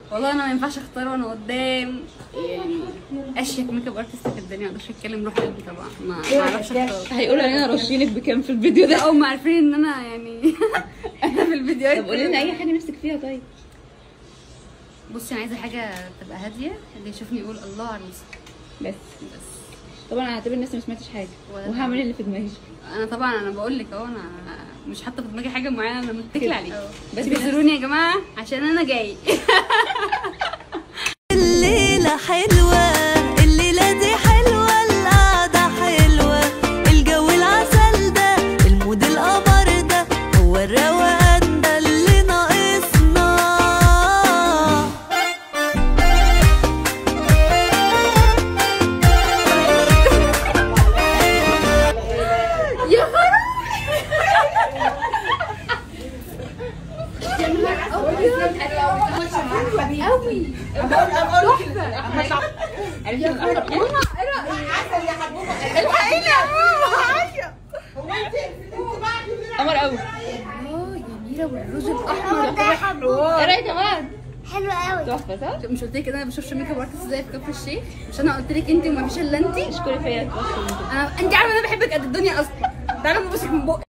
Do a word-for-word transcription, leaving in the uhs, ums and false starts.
والله انا ما ينفعش اختار وانا قدام يعني اشيك ميك اب ارتست في الدنيا. ما اقدرش اتكلم روح قلبي طبعا، ما اعرفش اختار. هيقولوا علينا رشينك بكام في الفيديو ده؟ او ما عارفين ان انا يعني انا في الفيديوهات. طب قولي لنا اي حاجه نفسك فيها. طيب بصي انا عايزه حاجه تبقى هاديه، اللي يشوفني يقول الله عروسه بس. بس طبعا انا هعتبر الناس ما سمعتش حاجه وهعمل اللي في دماغي. انا طبعا انا بقول لك اهو، انا مش حاطه في دماغي حاجه معينه، انا متكله عليكي. بس بيزوروني يا جماعه عشان انا جاي. الليله حلوه، الليله دي حلوه، القعده حلوه، الجو العسل ده، المود القمر ده، هو الروقان ده اللي ناقصنا. يا خرابي قوي تحفه. يا ماما عسل يا حبوبه، الحقيقه يا ماما. هو انت قمر قوي. اه جميله، والرز الاحمر ايه رايك يا مان؟ حلوة قوي. تحفه صح؟ مش قلت لك انا ما بشوفش ميك اب ارتست زي في كفر الشيخ؟ مش انا قلت لك انت وما فيش الا انت؟ اشكري فيا. انا انت عارفه انا بحبك قد الدنيا اصلا. تعالى ببصك من بقي.